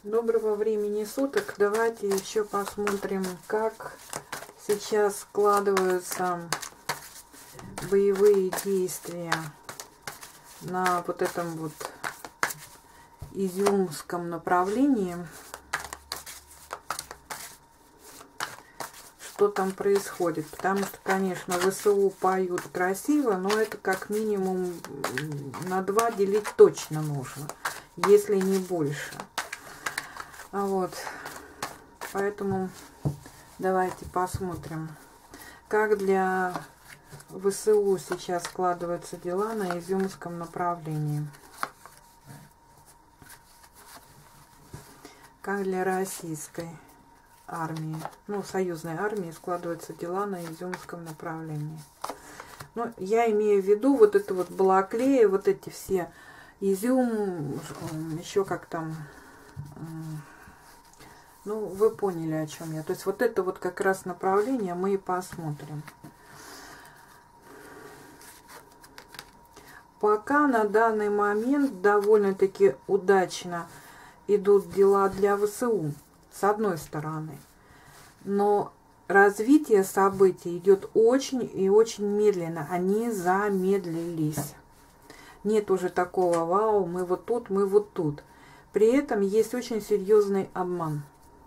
Доброго времени суток. Давайте еще посмотрим, как сейчас складываются боевые действия на вот этом вот изюмском направлении. Что там происходит? Потому что, конечно, ВСУ поют красиво, но это как минимум на 2 делить точно нужно, если не больше. Вот, поэтому давайте посмотрим, как для ВСУ сейчас складываются дела на изюмском направлении. Как для российской армии, ну, союзной армии складываются дела на изюмском направлении. Ну, я имею в виду вот это вот Балаклея, вот эти все Изюм, еще как там... Ну, вы поняли, о чем я. То есть вот это вот как раз направление мы и посмотрим. Пока на данный момент довольно-таки удачно идут дела для ВСУ, с одной стороны. Но развитие событий идет очень и очень медленно. Они замедлились. Нет уже такого «вау, мы вот тут, мы вот тут». При этом есть очень серьезный обман.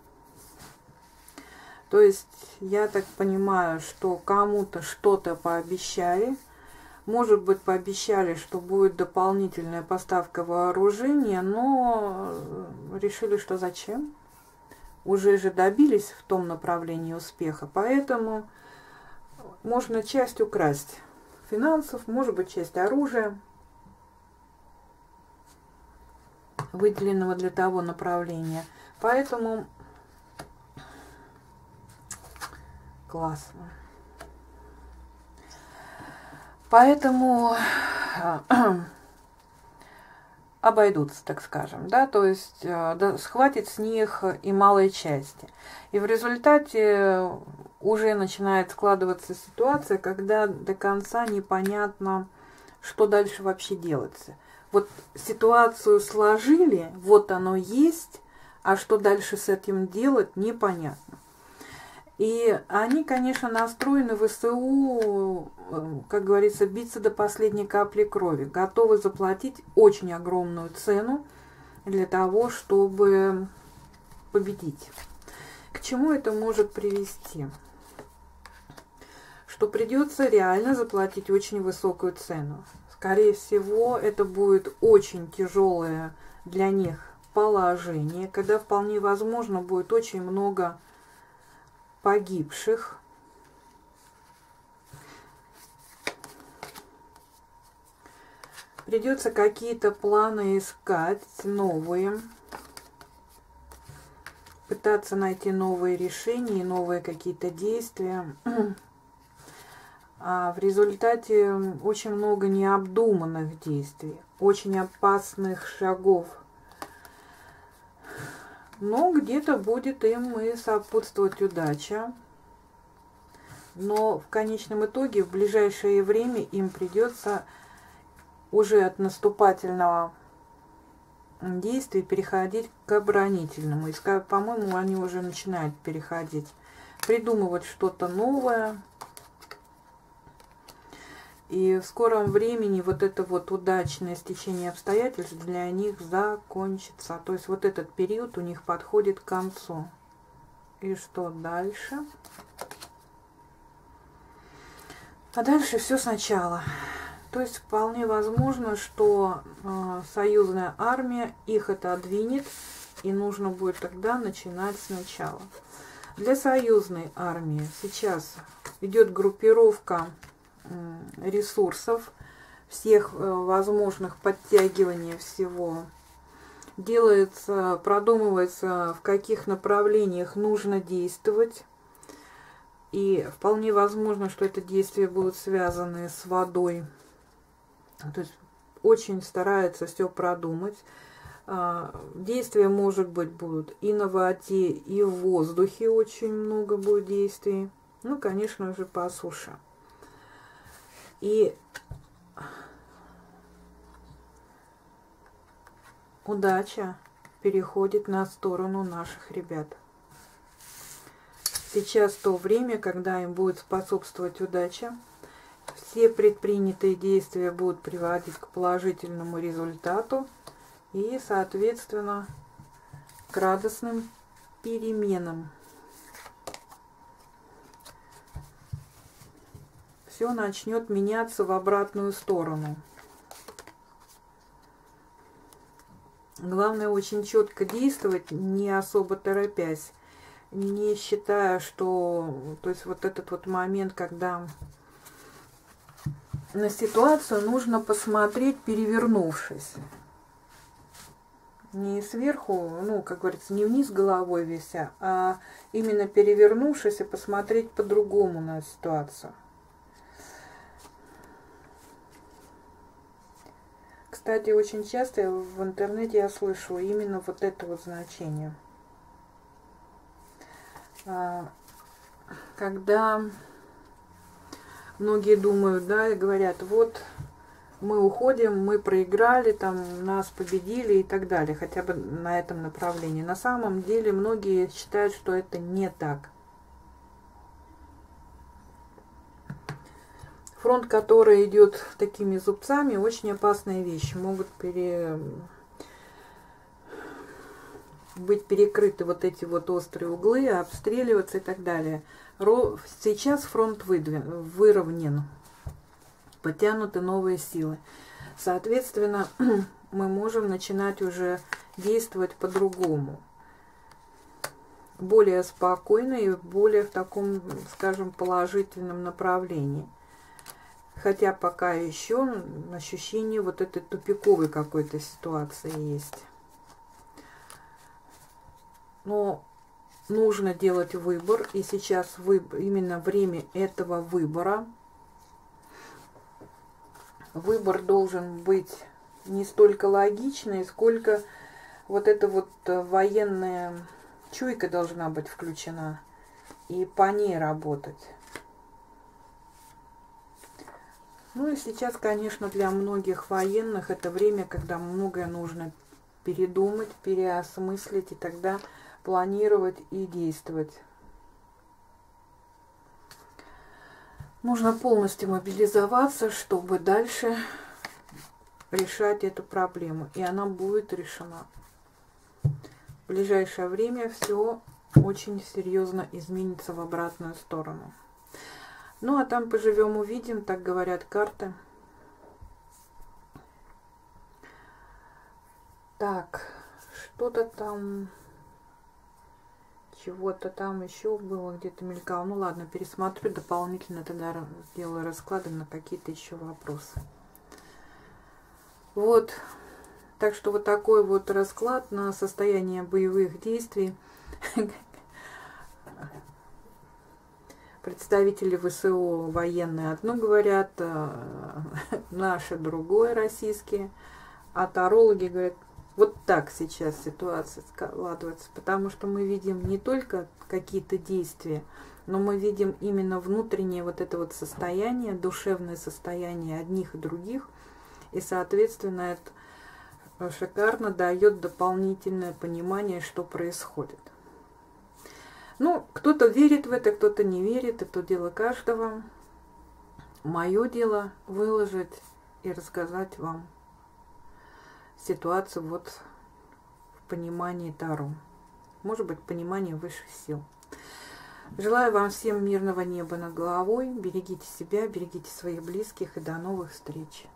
То есть, я так понимаю, что кому-то что-то пообещали. Может быть, пообещали, что будет дополнительная поставка вооружения, но решили, что зачем? Уже же добились в том направлении успеха. Поэтому можно часть украсть финансов, может быть, часть оружия, выделенного для того направления. Поэтому... Классно. Поэтому обойдутся, так скажем, да, то есть да, схватит с них и малой части. И в результате уже начинает складываться ситуация, когда до конца непонятно, что дальше вообще делается. Вот ситуацию сложили, вот оно есть, а что дальше с этим делать, непонятно. И они, конечно, настроены в ВСУ, как говорится, биться до последней капли крови. Готовы заплатить очень огромную цену для того, чтобы победить. К чему это может привести? Что придется реально заплатить очень высокую цену. Скорее всего, это будет очень тяжелое для них положение, когда вполне возможно будет очень много погибших. Придется какие-то планы искать, новые. Пытаться найти новые решения, новые какие-то действия. А в результате очень много необдуманных действий, очень опасных шагов. Но где-то будет им и сопутствовать удача. Но в конечном итоге в ближайшее время им придется уже от наступательного действия переходить к оборонительному. И, по-моему, они уже начинают переходить. Придумывать что-то новое. И в скором времени вот это вот удачное стечение обстоятельств для них закончится. То есть вот этот период у них подходит к концу. И что дальше? А дальше все сначала. То есть вполне возможно, что союзная армия их отодвинет, и нужно будет тогда начинать сначала. Для союзной армии сейчас идет группировка ресурсов, всех возможных подтягиваний всего. Делается, продумывается, в каких направлениях нужно действовать. И вполне возможно, что это действия будут связаны с водой. То есть очень стараются все продумать. Действия, может быть, будут и на воде, и в воздухе очень много будет действий. Ну, конечно же, по суше. И удача переходит на сторону наших ребят. Сейчас то время, когда им будет способствовать удача. Все предпринятые действия будут приводить к положительному результату и, соответственно, к радостным переменам. Все начнет меняться в обратную сторону. Главное очень четко действовать, не особо торопясь, не считая, что, то есть вот этот вот момент, когда на ситуацию нужно посмотреть, перевернувшись. Не сверху, ну, как говорится, не вниз головой вися, а именно перевернувшись и посмотреть по-другому на ситуацию. Кстати, очень часто в интернете я слышу именно вот это вот значение. Когда многие думают, да, и говорят, вот мы уходим, мы проиграли, там нас победили и так далее, хотя бы на этом направлении. На самом деле многие считают, что это не так. Фронт, который идет такими зубцами, очень опасные вещи. Могут быть перекрыты вот эти вот острые углы, обстреливаться и так далее. Сейчас фронт выровнен, потянуты новые силы. Соответственно, мы можем начинать уже действовать по-другому. Более спокойно и более в таком, скажем, положительном направлении. Хотя пока еще ощущение вот этой тупиковой какой-то ситуации есть. Но нужно делать выбор, и сейчас именно время этого выбора. Выбор должен быть не столько логичный, сколько вот эта вот военная чуйка должна быть включена, и по ней работать. Ну и сейчас, конечно, для многих военных это время, когда многое нужно передумать, переосмыслить, и тогда планировать и действовать. Нужно полностью мобилизоваться, чтобы дальше решать эту проблему. И она будет решена. В ближайшее время все очень серьезно изменится в обратную сторону. Ну, а там поживем, увидим, так говорят карты. Так, что-то там... Чего-то там еще было, где-то мелькало. Ну ладно, пересмотрю дополнительно, тогда сделаю расклады на какие-то еще вопросы. Вот. Так что вот такой вот расклад на состояние боевых действий. Представители ВСО военные одно говорят, наши другое, российские. А тарологи говорят, вот так сейчас ситуация складывается, потому что мы видим не только какие-то действия, но мы видим именно внутреннее вот это вот состояние, душевное состояние одних и других, и, соответственно, это шикарно дает дополнительное понимание, что происходит. Ну, кто-то верит в это, кто-то не верит, это дело каждого. Мое дело выложить и рассказать вам ситуацию вот в понимании Таро. Может быть, понимание высших сил. Желаю вам всем мирного неба над головой. Берегите себя, берегите своих близких и до новых встреч.